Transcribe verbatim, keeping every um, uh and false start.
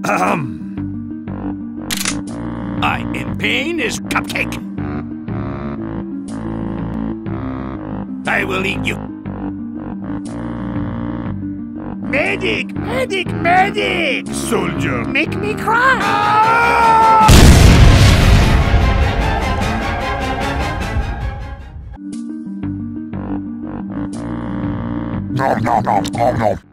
Ahem. I'm in pain as Cupcake. I will eat you. Medic! Medic! Medic! Soldier! Make me cry! Ah! No, no, no, oh no.